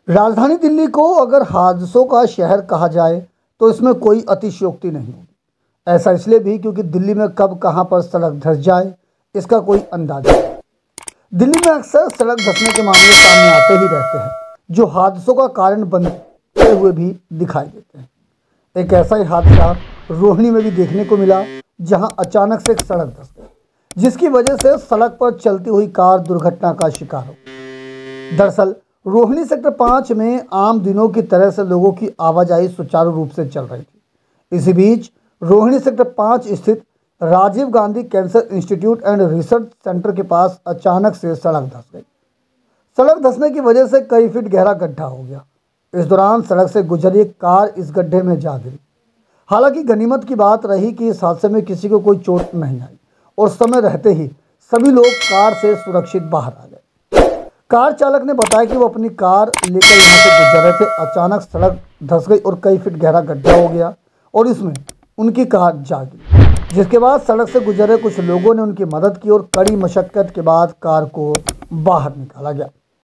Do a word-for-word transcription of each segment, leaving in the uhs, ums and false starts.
राजधानी दिल्ली को अगर हादसों का शहर कहा जाए तो इसमें कोई अतिशयोक्ति नहीं होगी। ऐसा इसलिए भी क्योंकि दिल्ली में कब कहां पर सड़क धंस जाए इसका कोई अंदाजा नहीं। दिल्ली में अक्सर सड़क धंसने के मामले सामने आते ही रहते हैं जो हादसों का कारण बनते हुए भी दिखाई देते हैं। एक ऐसा ही हादसा रोहिणी में भी देखने को मिला जहां अचानक से एक सड़क धंस गई जिसकी वजह से सड़क पर चलती हुई कार दुर्घटना का शिकार हो गई। दरअसल रोहिणी सेक्टर पाँच में आम दिनों की तरह से लोगों की आवाजाही सुचारू रूप से चल रही थी। इसी बीच रोहिणी सेक्टर पाँच स्थित Rajiv Gandhi cancer institute and research centre के पास अचानक से सड़क धंस गई। सड़क धंसने की वजह से कई फीट गहरा गड्ढा हो गया। इस दौरान सड़क से गुजरी एक कार इस गड्ढे में जा गिरी। हालांकि गनीमत की बात रही कि इस हादसे में किसी को कोई चोट नहीं आई और समय रहते ही सभी लोग कार से सुरक्षित बाहर आ गए। कार चालक ने बताया कि वो अपनी कार लेकर यहाँ से गुजर रहे थे। अचानक सड़क धंस गई और कई फीट गहरा गड्ढा हो गया और इसमें उनकी कार जा गिरी, जिसके बाद सड़क से गुजर रहे कुछ लोगों ने उनकी मदद की और कड़ी मशक्कत के बाद कार को बाहर निकाला गया।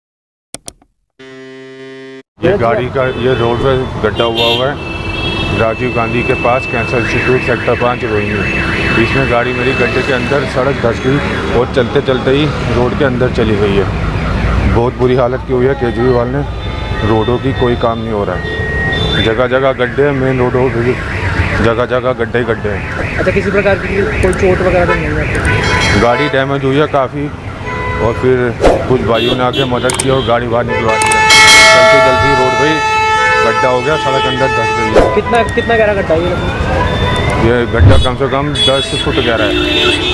ये गाड़ी का ये रोड पर गड्ढा हुआ हुआ है राजीव गांधी के पास कैंसर इंस्टीट्यूट सेक्टर पाँच रोहिणी। इसमें गाड़ी मेरी गड्ढे के अंदर सड़क धंस गई और चलते चलते ही रोड के अंदर चली गई है। बहुत बुरी हालत की हुई है। केजरीवाल ने रोडों की कोई काम नहीं हो रहा है। जगह जगह गड्ढे, मेन रोडों पर जगह जगह गड्ढे गड्ढे हैं। अच्छा, किसी प्रकार की कोई चोट वगैरह तो नहीं है? गाड़ी डैमेज हुई है काफ़ी और फिर कुछ भाइयों ने आके मदद की और गाड़ी बाहर निकलवा दी। चलती चलती रोड पे गड्ढा हो गया, सड़क अंदर धंस गई है। कितना कितना गहरा गड्ढा है ये? ये गड्ढा कम से कम दस फुट गहरा है।